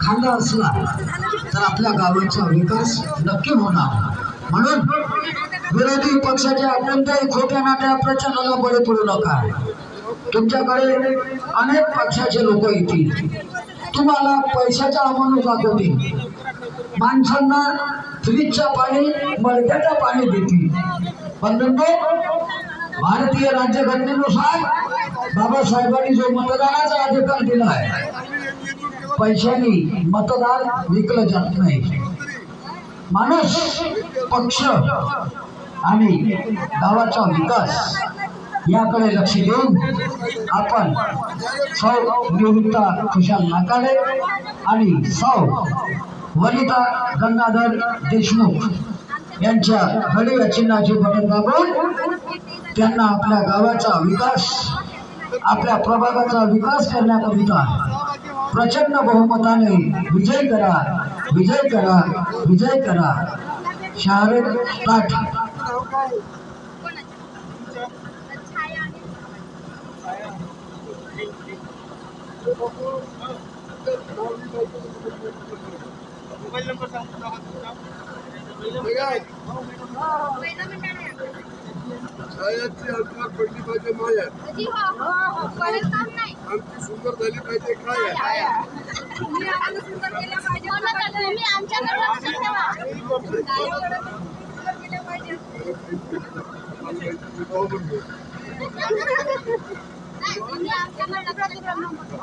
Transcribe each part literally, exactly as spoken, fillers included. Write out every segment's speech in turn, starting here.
खांदा असला तर आपल्या गावाचा विकास नक्की होणार। म्हणून विरोधी पक्षाच्या कोणत्याही खोट्या नाट्या प्रचाराला बळी पडू नका। तुमच्याकडे अनेक पक्षाचे लोक येतील, तुम्हाला पैशाचा अमानुष दाखवतील, माणसांना फ्रीजचं पाणी मडक्याचं पाणी देतील। परंतु भारतीय राज्यघटनेनुसार बाबासाहेबांनी जो मतदानाचा अधिकार दिला आहे, पैशाने मतदार विकलं जात नाही। माणूस, पक्ष आणि गावाचा विकास याकडे लक्ष देऊन आपण सौ निवृत्ता खुशाल नाकाडे आणि सौ वनिता गंगाधर देशमुख यांच्या घडीच्या चिन्हाचे बटन दाबून त्यांना आपल्या गावाचा विकास, आपल्या प्रभागाचा विकास करण्याकरिता प्रचंड बहुमताने विजय करा, विजय करा, विजय करा। शाहरुख स्टार्ट। मोबाईल नंबर सांगतो तुमचा। शाळेची हलका पडली पाहिजे माया जी। हो हो परत काम नाही, आमची सुंदर झाली पाहिजे काय तुम्ही आम्हाला सुंदर केलं पाहिजे ना, तुम्ही आमच्याकडे लक्ष ठेवा, सुंदर केलं पाहिजे। नाही तुम्ही आमच्याकडे लक्ष ठेवा।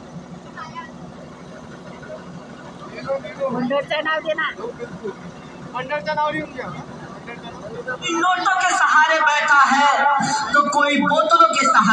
मंडळचं नाव दे ना, मंडळचं नाव लिहून घ्या। नोटों के सहारे बैठा है तो कोई बोतलों के सहारे